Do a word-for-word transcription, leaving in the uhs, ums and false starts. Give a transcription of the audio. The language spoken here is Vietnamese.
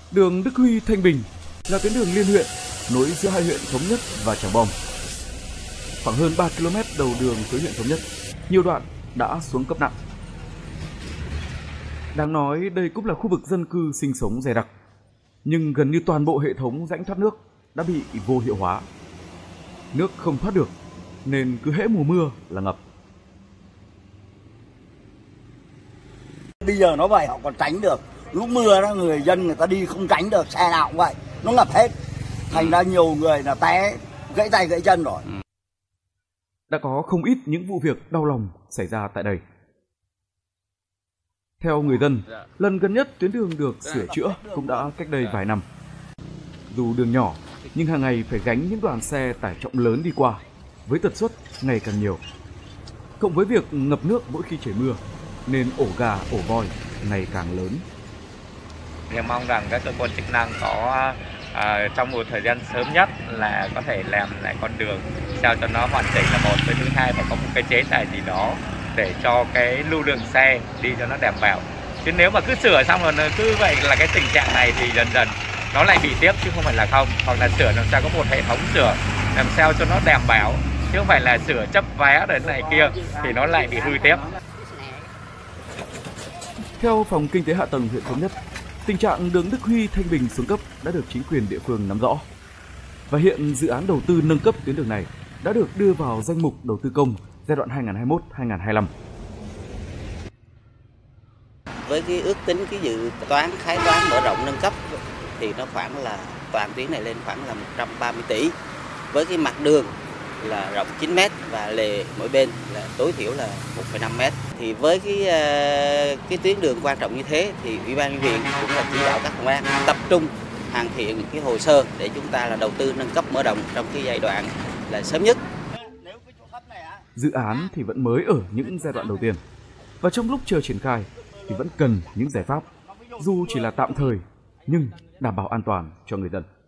Đường Đức Huy - Thanh Bình là tuyến đường liên huyện nối giữa hai huyện Thống Nhất và Trảng Bom. Khoảng hơn ba ki lô mét đầu đường tới huyện Thống Nhất, nhiều đoạn đã xuống cấp nặng. Đáng nói đây cũng là khu vực dân cư sinh sống dày đặc, nhưng gần như toàn bộ hệ thống rãnh thoát nước đã bị vô hiệu hóa. Nước không thoát được nên cứ hễ mùa mưa là ngập. Bây giờ nó vậy họ còn tránh được. Lúc mưa đó người dân người ta đi không tránh được, xe nào cũng vậy, nó ngập hết. Thành ra nhiều người là té gãy tay gãy chân rồi. Đã có không ít những vụ việc đau lòng xảy ra tại đây. Theo người dân, lần gần nhất tuyến đường được sửa chữa cũng đã cách đây vài năm. Dù đường nhỏ, nhưng hàng ngày phải gánh những đoàn xe tải trọng lớn đi qua, với tần suất ngày càng nhiều. Cộng với việc ngập nước mỗi khi trời mưa, nên ổ gà, ổ voi ngày càng lớn. Em mong rằng các cơ quan chức năng có à, trong một thời gian sớm nhất là có thể làm lại con đường sao cho nó hoàn chỉnh là một, với thứ hai phải có một cái chế tài gì đó để cho cái lưu lượng xe đi cho nó đảm bảo. Chứ nếu mà cứ sửa xong rồi cứ vậy là cái tình trạng này thì dần dần nó lại bị tiếp chứ không phải là không. Hoặc là sửa làm sao có một hệ thống sửa làm sao cho nó đảm bảo, chứ không phải là sửa chấp vé đến này kia thì nó lại bị hư tiếp. Theo Phòng Kinh tế Hạ tầng huyện Thống Nhất, tình trạng đường Đức Huy - Thanh Bình xuống cấp đã được chính quyền địa phương nắm rõ. Và hiện dự án đầu tư nâng cấp tuyến đường này đã được đưa vào danh mục đầu tư công giai đoạn hai nghìn không trăm hai mươi mốt đến hai nghìn không trăm hai mươi lăm. Với cái ước tính cái dự toán khai toán mở rộng nâng cấp thì nó khoảng là toàn tuyến này lên khoảng là một trăm ba mươi tỷ. Với cái mặt đường là rộng chín mét và lề mỗi bên là tối thiểu là một phẩy năm mét. Thì với cái cái tuyến đường quan trọng như thế thì Ủy ban nhân huyện cũng là chỉ đạo các công an tập trung hoàn thiện cái hồ sơ để chúng ta là đầu tư nâng cấp mở rộng trong cái giai đoạn là sớm nhất. Dự án thì vẫn mới ở những giai đoạn đầu tiên, và trong lúc chờ triển khai thì vẫn cần những giải pháp, dù chỉ là tạm thời nhưng đảm bảo an toàn cho người dân.